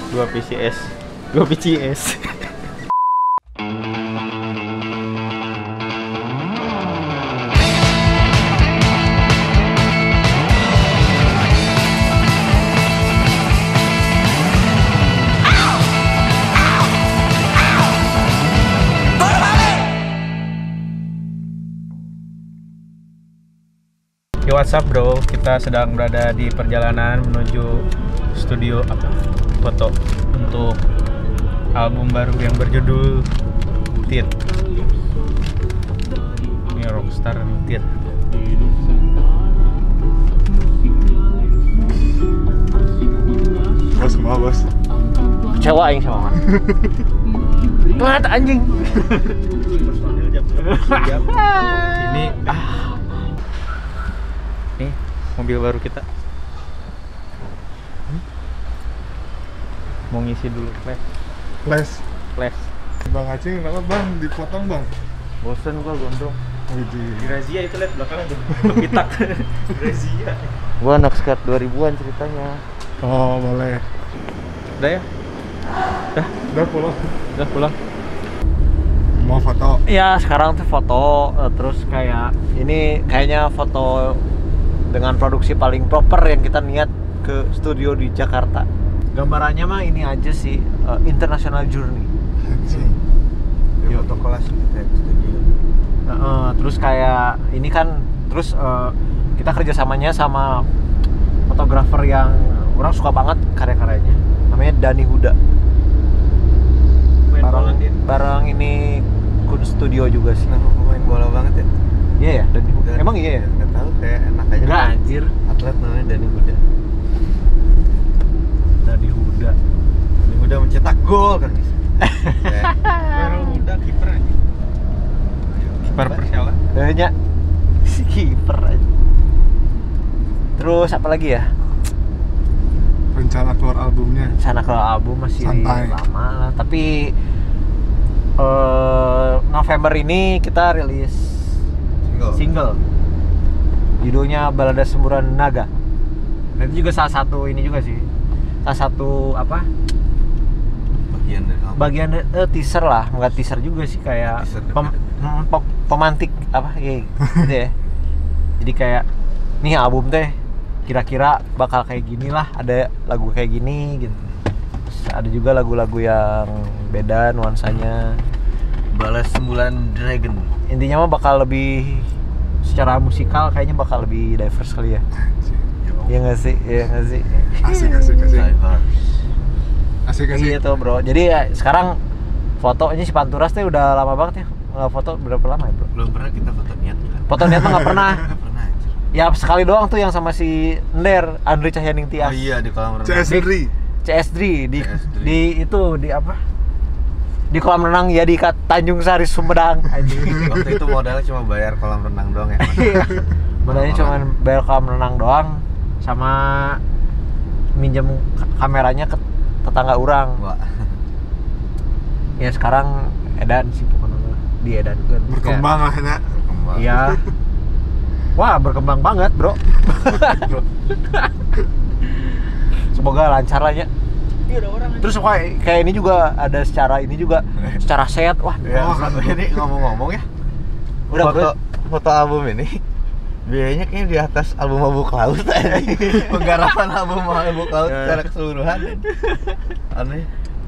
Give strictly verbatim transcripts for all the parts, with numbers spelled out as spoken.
Dua P C S. Dua P C S. Yo, what's up bro, kita sedang berada di perjalanan menuju studio apa foto untuk album baru yang berjudul Tit. Ini Rockstar Tit. Bos, kemana bos? Kecewa aing sama mana? Telat anjing. Ini ah. Nih, mobil baru kita. Hmm? Mau ngisi dulu flash. Flash. Flash. Bang Acing, kenapa bang? Dipotong bang? Bosen gua gondrong. Gitu. Di razia itu lihat belakangnya tuh. Pitak. Razia. Gua anak skat dua ribuan ceritanya. Oh, boleh. Udah ya? Udah, Udah pulang. udah pulang. Mau foto? Ya, sekarang tuh foto eh, terus kayak ini kayaknya foto dengan produksi paling proper yang kita niat ke studio di Jakarta. Gambarannya mah ini aja sih, uh, International Journey. Anjing. Yo, Foto kelas gitu ya, studio. Uh, uh, terus kayak ini kan, terus uh, kita kerjasamanya sama fotografer yang orang suka banget karya-karyanya. Namanya Dani Huda. Barang, barang ini Kun Studio juga sih. Kenapa pemain bola banget ya? Iya ya, Dani Huda. Dan- Emang iya ya? Nggak tahu, kayak enak aja. Enggak anjir. Atlet namanya Dani Huda. Dani Huda. Dani Huda mencetak gol kan guys. Baru Huda kiper aja. Kiper Persela. Kayaknya si kiper aja. Terus apa lagi ya? Rencana keluar albumnya? Sana kalau album masih Santai. lama lah, tapi eh, November ini kita rilis Single. single. Judulnya Balada Semburan Naga. Nah, itu juga salah satu ini juga sih. Salah satu apa? Bagian dari album. Bagian eh, teaser lah, enggak teaser juga sih kayak Teaser pem, depan. hmm, pem- pemantik apa ya gitu ya. Jadi kayak nih album teh kira-kira bakal kayak gini lah, ada lagu kayak gini gitu. Terus ada juga lagu-lagu yang beda nuansanya. Balas Sembulan Dragon. Intinya mah bakal lebih secara musikal kayaknya bakal lebih diverse kali ya. Iya nggak sih? Iya nggak sih? Asik, asik, asik. Diverse. Asik, asik. Gitu bro. Jadi ya sekarang fotonya si Panturas tuh udah lama banget ya nggak foto, berapa lama ya bro? Belum pernah kita foto niat kan? Foto niat mah nggak pernah. Nggak pernah anjir. Ya sekali doang tuh yang sama si Ender, Andri Cahyaning Tias. Oh iya, di kolam renang. C S Henry. C S D di C S D. di itu di apa? Di kolam renang ya di Kat- Tanjung Sari Sumedang anjing. Waktu itu modalnya cuma bayar kolam renang doang ya. Mas? Iya. Modalnya cuma bayar kolam renang doang sama minjem ka- kameranya ke tetangga orang. Wah. Ya sekarang edan sih pokoknya di edan kan. Berkembang lah ya. Berkembang. Iya. Wah, berkembang banget, Bro. Semoga lancar lah ya. Terus kayak kayak ini juga ada secara ini juga secara set. Wah, Ya, Oh, ini ngomong-ngomong ya. udah foto bro. foto album ini biayanya kayaknya di atas album Mabuk Laut aja. Penggarapan album Mabuk Laut Ya. secara keseluruhan. Aneh.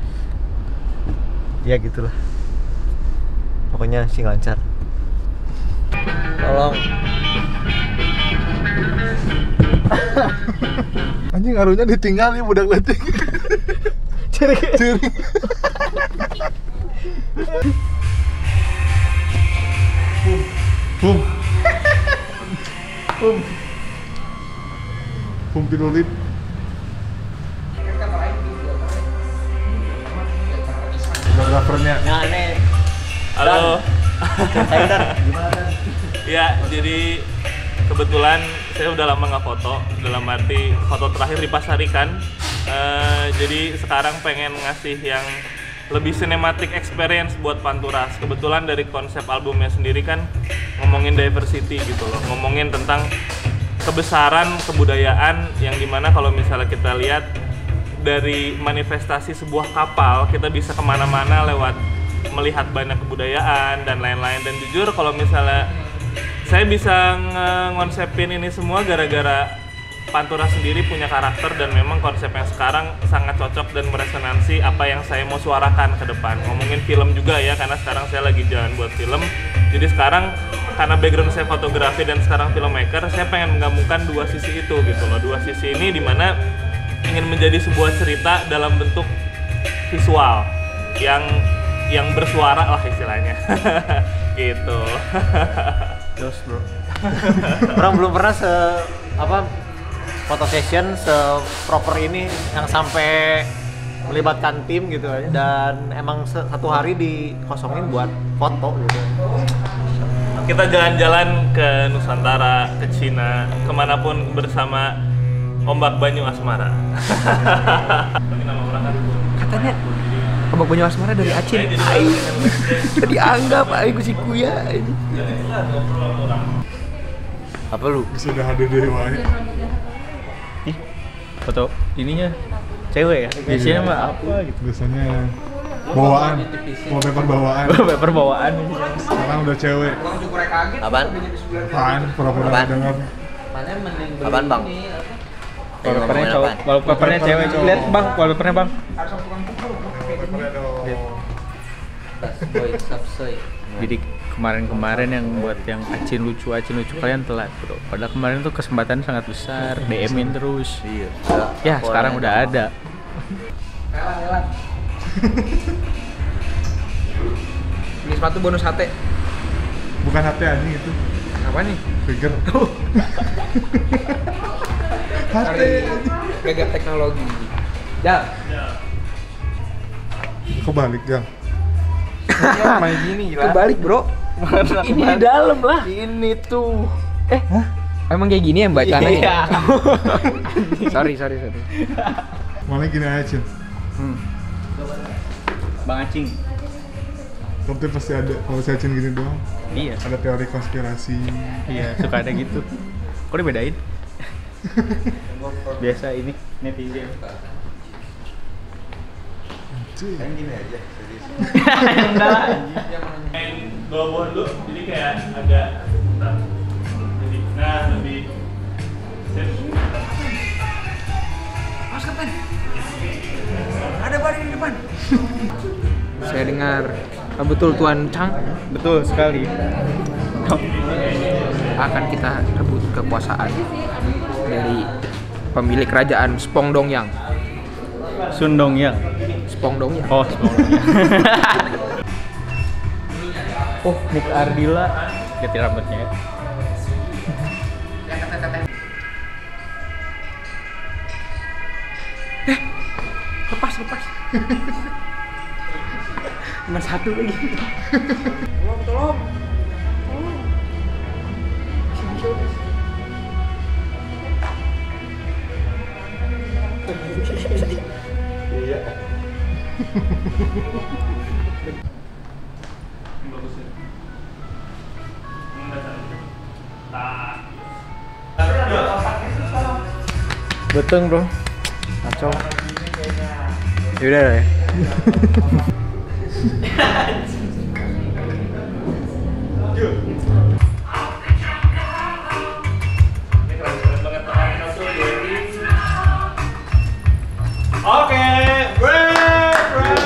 Ya gitulah. Pokoknya sih lancar. Tolong. Anjing arunya ditinggal nih budak letik. Ciri. Ciri. Pum. Pum. Pum pinulit. Fotografernya. Nah, ini Halo. Ender, gimana Dan? Ya, jadi kebetulan saya udah lama nggak foto, dalam arti foto terakhir di Pasarikan. Eh, jadi sekarang pengen ngasih yang lebih cinematic experience buat Panturas. Kebetulan dari konsep albumnya sendiri kan ngomongin diversity gitu loh, ngomongin tentang kebesaran kebudayaan yang dimana kalau misalnya kita lihat dari manifestasi sebuah kapal kita bisa kemana-mana lewat melihat banyak kebudayaan dan lain-lain. Dan jujur kalau misalnya saya bisa ngonsepin ini semua gara-gara Pantura sendiri punya karakter dan memang konsep yang sekarang sangat cocok dan meresonansi apa yang saya mau suarakan ke depan. Ngomongin film juga ya, karena sekarang saya lagi jalan buat film. Jadi sekarang karena background saya fotografi dan sekarang filmmaker, saya pengen menggabungkan dua sisi itu gitu loh. Dua sisi ini dimana ingin menjadi sebuah cerita dalam bentuk visual yang yang bersuara lah istilahnya. Gitu. Terus bro. Orang belum pernah se apa foto session se-proper ini yang sampai melibatkan tim gitu aja, dan emang satu hari dikosongin buat foto gitu. Kita jalan-jalan ke Nusantara, ke Cina, kemanapun bersama Ombak Banyu Asmara. Katanya Ombak Banyu Asmara dari Aceh. Aing dianggap aing ku si kuya ini. Apa lu? Sudah hadir dari mana? Foto ininya cewek ya? Biasanya mah apa gitu? Biasanya bawaan, wallpaper bawaan. Wallpaper bawaan. Sekarang udah cewek. Apaan? Apaan? Pura-pura Apaan? denger. Apaan bang? Wallpapernya cowok, wallpapernya cewek. Lihat bang, wallpapernya bang. Wallpapernya dong. Jadi kemarin-kemarin yang buat yang acin lucu, acin lucu kalian telat bro. Padahal kemarin tuh kesempatan sangat besar, D M-in terus. Iya. Ya sekarang udah ada. Beli sepatu bonus H T. Bukan H T anjing itu. Apa nih? Figure. H T. Gagap teknologi. Ya. Kebalik ya. Main gini gila. Kebalik, Bro. Ini di dalam lah. Ini tuh. Eh, hah? Emang kayak gini ya bacanya? Iya. sorry, sorry, sorry. Mana gini aja, Cin. Hmm. Bang Acing. Tapi pasti ada, kalau saya Cin gini doang. Iya. Ada teori konspirasi. Iya, suka ada gitu. Kok dibedain? Biasa ini netizen. Cin. Gini aja, serius. Enggak lah. Main bawa dulu, jadi kayak agak bentar. Jadi, nah lebih sip. Mas kapan? Ada badan di depan. Saya dengar, ah, betul Tuan Chang, Betul sekali. akan kita rebut kekuasaan dari pemilik kerajaan Spongdongyang. Sundongyang. Spongdongyang. Oh, Spongdongyang. Oh, Nick Ardila ganti rambutnya ya. Lepas, lepas. Cuma satu lagi. Tolong, tolong. Tolong. Iya. Bagus ya. Beteng bro. Kacau. Yaudah lah ya. Oke, break, break.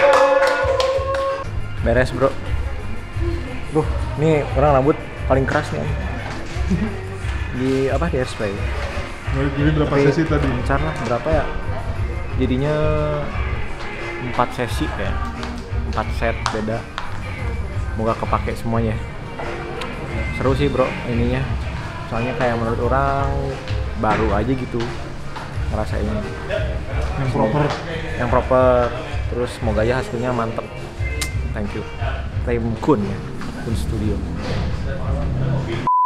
Beres bro. Bro, ini orang rambut paling keras nih. Di apa di hairspray. Jadi berapa Tapi sesi tadi? lancar lah, berapa ya? Jadinya empat sesi ya, empat set beda. Moga kepake semuanya. Seru sih bro ininya. Soalnya kayak menurut orang baru aja gitu ngerasainnya. Yang proper. Yang proper. Terus semoga ya hasilnya mantep. Thank you. Tim Kun ya, Kun Studio.